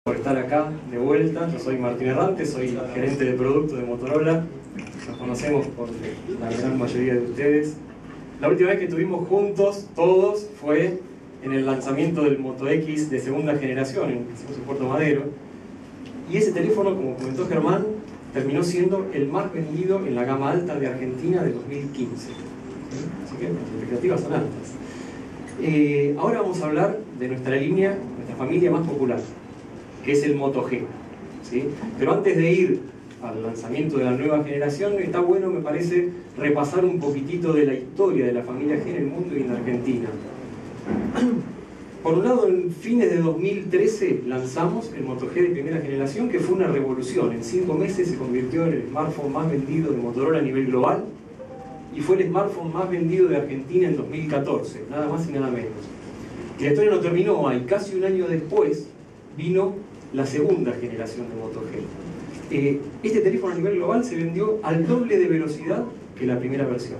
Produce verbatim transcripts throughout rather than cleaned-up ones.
Por estar acá de vuelta. Yo soy Martín Errante, soy gerente de producto de Motorola. Nos conocemos por la gran mayoría de ustedes. La última vez que estuvimos juntos, todos, fue en el lanzamiento del Moto X de segunda generación, en Puerto Madero. Y ese teléfono, como comentó Germán, terminó siendo el más vendido en la gama alta de Argentina de dos mil quince. Así que las expectativas son altas. Eh, ahora vamos a hablar de nuestra línea, nuestra familia más popular, que es el Moto G, ¿sí? Pero antes de ir al lanzamiento de la nueva generación, está bueno, me parece, repasar un poquitito de la historia de la familia G en el mundo y en Argentina. Por un lado, en fines de dos mil trece lanzamos el Moto G de primera generación, que fue una revolución. En cinco meses se convirtió en el smartphone más vendido de Motorola a nivel global y fue el smartphone más vendido de Argentina en dos mil catorce, nada más y nada menos. Y la historia no terminó ahí. Casi un año después vino la segunda generación de Moto G. Eh, este teléfono a nivel global se vendió al doble de velocidad que la primera versión.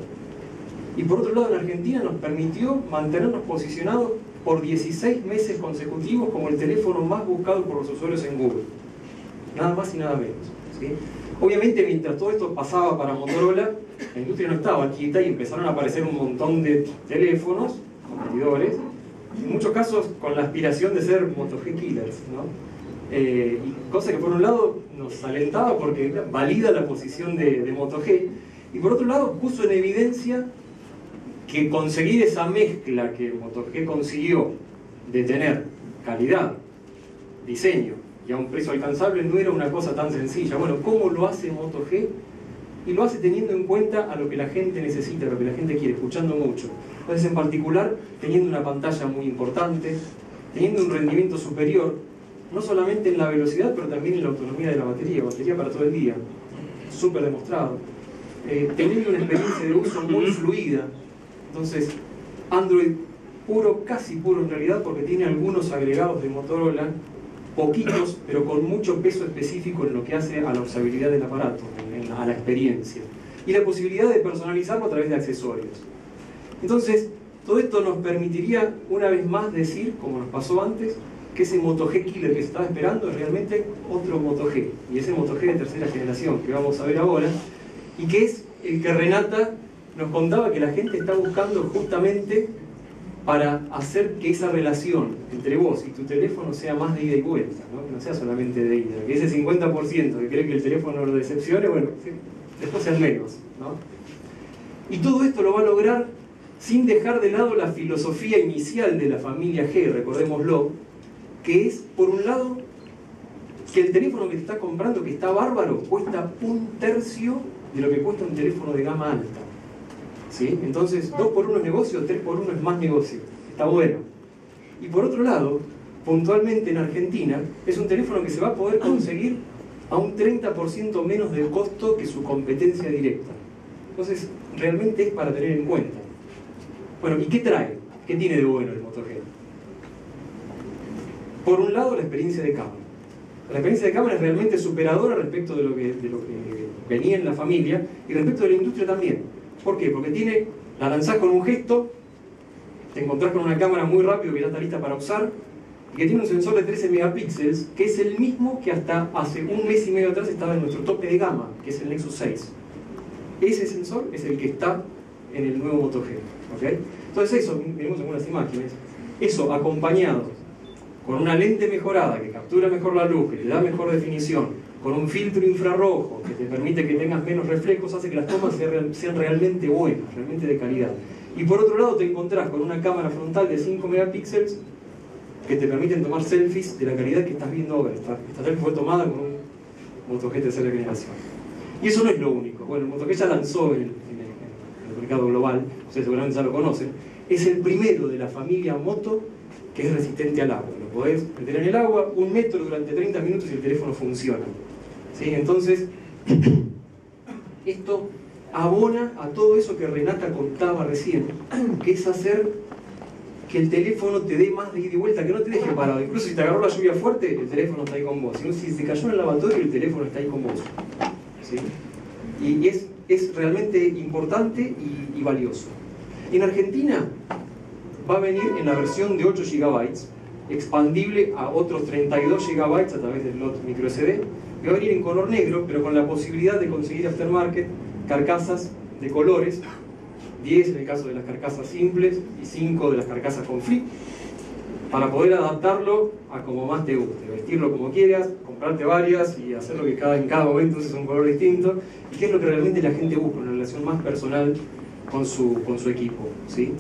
Y por otro lado, en Argentina nos permitió mantenernos posicionados por dieciséis meses consecutivos como el teléfono más buscado por los usuarios en Google. Nada más y nada menos, ¿sí? Obviamente, mientras todo esto pasaba para Motorola, la industria no estaba quieta y empezaron a aparecer un montón de teléfonos, competidores, en muchos casos con la aspiración de ser Moto G killers, ¿no? Eh, y cosa que por un lado nos alentaba porque valida la posición de, de Moto G, y por otro lado puso en evidencia que conseguir esa mezcla que Moto G consiguió de tener calidad, diseño y a un precio alcanzable no era una cosa tan sencilla. Bueno, ¿cómo lo hace Moto G? Y lo hace teniendo en cuenta a lo que la gente necesita, a lo que la gente quiere, escuchando mucho. Entonces, en particular, teniendo una pantalla muy importante, teniendo un rendimiento superior, no solamente en la velocidad, pero también en la autonomía de la batería, batería para todo el día, súper demostrado. Eh, teniendo una experiencia de uso muy fluida. Entonces, Android puro, casi puro en realidad, porque tiene algunos agregados de Motorola, poquitos, pero con mucho peso específico en lo que hace a la usabilidad del aparato, en la, a la experiencia. Y la posibilidad de personalizarlo a través de accesorios. Entonces, todo esto nos permitiría, una vez más, decir, como nos pasó antes, que ese Moto G killer que se estaba esperando es realmente otro Moto G. Y ese Moto G de tercera generación, que vamos a ver ahora, y que es el que Renata nos contaba que la gente está buscando justamente para hacer que esa relación entre vos y tu teléfono sea más de ida y vuelta, ¿no? Que no sea solamente de ida, que ese cincuenta por ciento que cree que el teléfono lo decepcione, bueno, después sean menos, ¿no? Y todo esto lo va a lograr sin dejar de lado la filosofía inicial de la familia G, recordémoslo, que es, por un lado, que el teléfono que te estás comprando, que está bárbaro, cuesta un tercio de lo que cuesta un teléfono de gama alta, ¿sí? Entonces, dos por uno es negocio, tres por uno es más negocio. Está bueno. Y por otro lado, puntualmente en Argentina, es un teléfono que se va a poder conseguir a un treinta por ciento menos de costo que su competencia directa. Entonces, realmente es para tener en cuenta. Bueno, ¿y qué trae? ¿Qué tiene de bueno el Moto G? Por un lado, la experiencia de cámara. La experiencia de cámara es realmente superadora respecto de lo que, de lo que venía en la familia y respecto de la industria también. ¿Por qué? Porque tiene, la lanzás con un gesto, te encontrás con una cámara muy rápido que ya está lista para usar, y que tiene un sensor de trece megapíxeles, que es el mismo que hasta hace un mes y medio atrás estaba en nuestro tope de gama, que es el Nexus seis. Ese sensor es el que está en el nuevo Moto G, ¿okay? Entonces eso, tenemos algunas imágenes, eso acompañado con una lente mejorada que captura mejor la luz, que te da mejor definición, con un filtro infrarrojo que te permite que tengas menos reflejos, hace que las tomas sean realmente buenas, realmente de calidad. Y por otro lado te encontrás con una cámara frontal de cinco megapíxeles que te permiten tomar selfies de la calidad que estás viendo ahora. Esta, esta selfie fue tomada con un Moto G tercera generación. Y eso no es lo único. Bueno, el Moto G ya lanzó en el, en el, en el mercado global, ustedes seguramente ya lo conocen. Es el primero de la familia Moto que es resistente al agua. Lo podés meter en el agua un metro durante treinta minutos y el teléfono funciona, ¿sí? Entonces, esto abona a todo eso que Renata contaba recién, que es hacer que el teléfono te dé más de ida y vuelta, que no te deje parado. Incluso si te agarró la lluvia fuerte, el teléfono está ahí con vos. Sino si se cayó en el lavatorio, el teléfono está ahí con vos, ¿sí? Y es, es realmente importante y, y valioso. En Argentina va a venir en la versión de ocho gigabytes expandible a otros treinta y dos gigabytes a través del slot micro S D, que va a venir en color negro, pero con la posibilidad de conseguir aftermarket carcasas de colores, diez en el caso de las carcasas simples y cinco de las carcasas con flip, para poder adaptarlo a como más te guste, vestirlo como quieras, comprarte varias y hacerlo que cada, en cada momento uses un color distinto, y que es lo que realmente la gente busca, una relación más personal con su, con su equipo, ¿sí?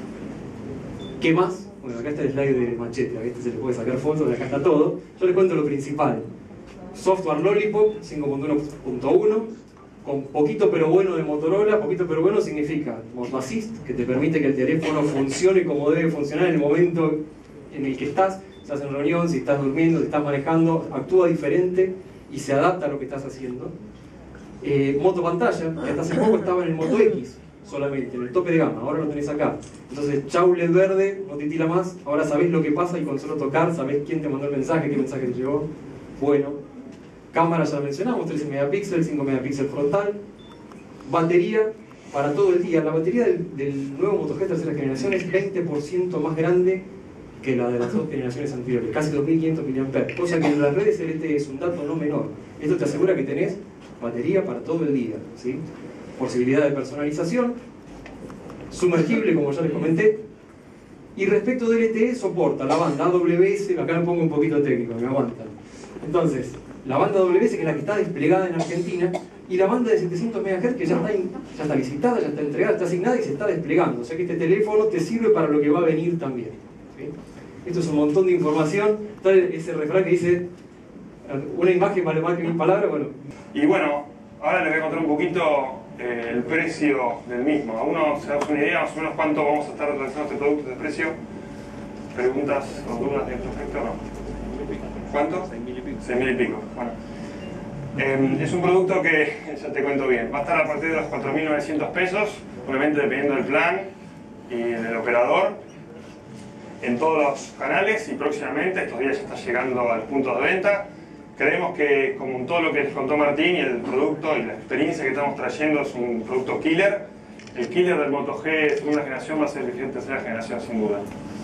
¿Qué más? Bueno, acá está el slide de Machete, a este se le puede sacar fotos, acá está todo. Yo les cuento lo principal. Software Lollipop cinco punto uno punto uno, con poquito pero bueno de Motorola. Poquito pero bueno significa Moto Assist, que te permite que el teléfono funcione como debe funcionar en el momento en el que estás. Estás en reunión, si estás durmiendo, si estás manejando, actúa diferente y se adapta a lo que estás haciendo. Eh, Moto Pantalla, que hasta hace poco estaba en el Moto X solamente, en el tope de gama, ahora lo tenés acá. Entonces, chau L E D verde, no titila más, ahora sabés lo que pasa y con solo tocar sabés quién te mandó el mensaje, qué mensaje te llegó. Bueno, cámara ya lo mencionamos, trece megapíxeles, cinco megapíxeles frontal. Batería para todo el día. La batería del, del nuevo Moto G tercera generación es veinte por ciento más grande que la de las dos generaciones anteriores, casi dos mil quinientos miliamperios hora, cosa que en las redes L T E es un dato no menor. Esto te asegura que tenés batería para todo el día, ¿sí? Posibilidad de personalización, sumergible como ya les comenté, y respecto de L T E soporta la banda A W S, acá me pongo un poquito técnico, me aguantan. Entonces, la banda A W S, que es la que está desplegada en Argentina, y la banda de setecientos megahertz, que ya está, in, ya está licitada, ya está entregada, está asignada y se está desplegando. O sea que este teléfono te sirve para lo que va a venir también, ¿sí? Esto es un montón de información. Está ese refrán que dice, una imagen vale más que mil palabras. Bueno. Y bueno, ahora les voy a contar un poquito eh, el precio del mismo. A uno se da una idea más o menos cuánto vamos a estar realizando este producto de precio. ¿Preguntas o dudas de este respecto? No. ¿Cuánto? seis mil y pico. seis mil y pico. Bueno. Eh, es un producto que, ya te cuento bien, va a estar a partir de los cuatro mil novecientos pesos, obviamente dependiendo del plan y del operador, en todos los canales, y próximamente, estos días ya está llegando al punto de venta. Creemos que, como en todo lo que les contó Martín, y el producto y la experiencia que estamos trayendo es un producto killer. El killer del Moto G segunda generación va a ser el G tercera generación sin duda.